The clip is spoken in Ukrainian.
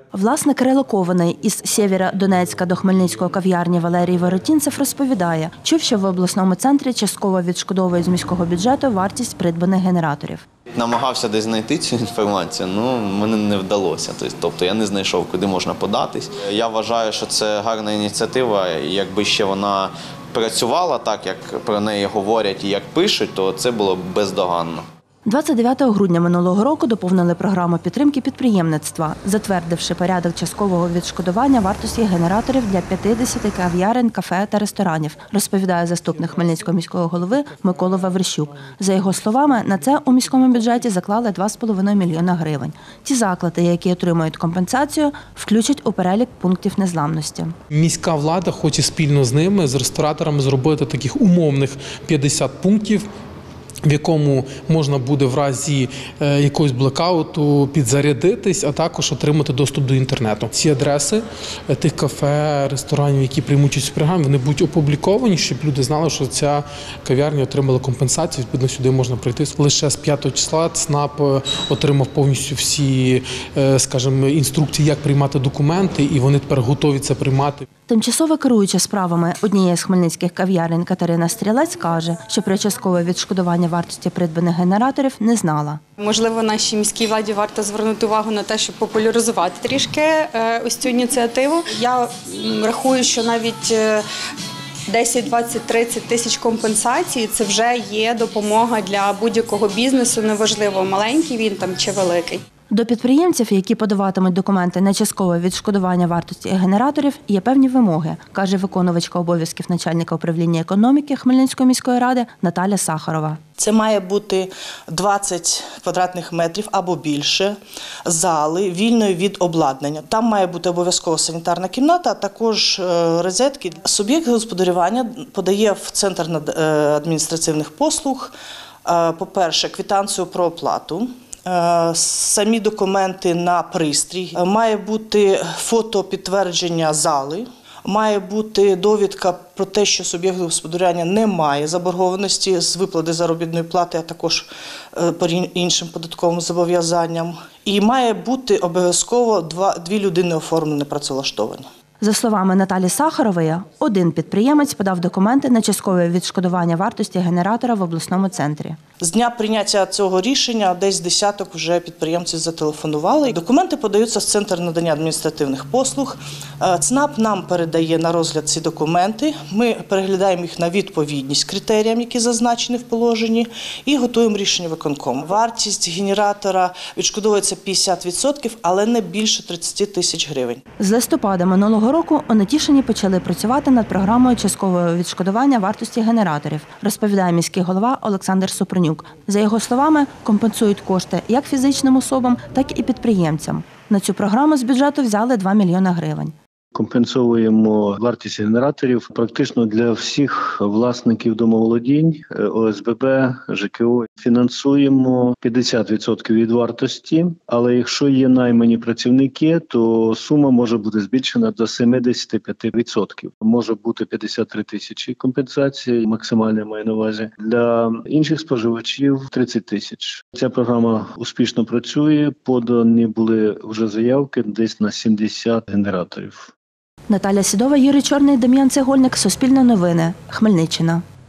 Власник релокований із Сєвєродонецька до Хмельницького кав'ярні Валерій Воротінцев розповідає, чув, що в обласному центрі частково відшкодовують з міського бюджету вартість придбаних генераторів. Намагався десь знайти цю інформацію, але мені не вдалося. Тобто я не знайшов, куди можна податись. Я вважаю, що це гарна ініціатива. Якби ще вона працювала так, як про неї говорять і як пишуть, то це було б бездоганно. 29 грудня минулого року доповнили програму підтримки підприємництва, затвердивши порядок часткового відшкодування вартості генераторів для 50 кав'ярень, кафе та ресторанів, розповідає заступник Хмельницького міського голови Микола Ваврищук. За його словами, на це у міському бюджеті заклали 2,5 мільйона гривень. Ті заклади, які отримують компенсацію, включать у перелік пунктів незламності. Міська влада хоче спільно з ними, з рестораторами, зробити таких умовних 50 пунктів, в якому можна буде в разі якогось блекауту підзарядитись, а також отримати доступ до інтернету. Ці адреси тих кафе, ресторанів, які приймуть участь в програмі, вони будуть опубліковані, щоб люди знали, що ця кав'ярня отримала компенсацію, відповідно сюди можна прийти. Лише з 5 числа ЦНАП отримав повністю всі, скажімо, інструкції, як приймати документи, і вони тепер готові це приймати. Тимчасово керуюча справами однієї з хмельницьких кав'ярень Катерина Стрілець каже, що про часткове відшкодування вартості придбаних генераторів не знала. Можливо, нашій міській владі варто звернути увагу на те, щоб популяризувати трішки ось цю ініціативу. Я рахую, що навіть 10, 20, 30 тисяч компенсацій – це вже є допомога для будь-якого бізнесу, неважливо, маленький він там чи великий. До підприємців, які подаватимуть документи на часткове відшкодування вартості генераторів, є певні вимоги, каже виконувачка обов'язків начальника управління економіки Хмельницької міської ради Наталя Сахарова. Це має бути 20 квадратних метрів або більше зали, вільної від обладнання. Там має бути обов'язково санітарна кімната, а також розетки. Суб'єкт господарювання подає в Центр адміністративних послуг, по-перше, квитанцію про оплату, самі документи на пристрій, має бути фото підтвердження зали, має бути довідка про те, що суб'єкт господарювання не має заборгованості з виплати заробітної плати, а також по іншим податковим зобов'язанням. І має бути обов'язково 2 людини оформлені працевлаштовані. За словами Наталі Сахарової, один підприємець подав документи на часткове відшкодування вартості генератора в обласному центрі. З дня прийняття цього рішення десь десяток вже підприємців зателефонували. Документи подаються в Центр надання адміністративних послуг. ЦНАП нам передає на розгляд ці документи. Ми переглядаємо їх на відповідність критеріям, які зазначені в положенні, і готуємо рішення виконкому. Вартість генератора відшкодовується 50%, але не більше 30 тисяч гривень. З листопада минулого року у Нетішині почали працювати над програмою часткового відшкодування вартості генераторів, розповідає міський голова Олександр Супрунюк. За його словами, компенсують кошти як фізичним особам, так і підприємцям. На цю програму з бюджету взяли 2 мільйона гривень. Компенсуємо вартість генераторів практично для всіх власників домоволодінь, ОСББ, ЖКО. Фінансуємо 50% від вартості, але якщо є наймані працівники, то сума може бути збільшена до 75%. Може бути 53 тисячі компенсації, максимальна маю на увазі. Для інших споживачів 30 тисяч. Ця програма успішно працює, подані були вже заявки десь на 70 генераторів. Наталя Сідова, Юрій Чорний, Дем'ян Цегольник, Суспільне новини, Хмельниччина.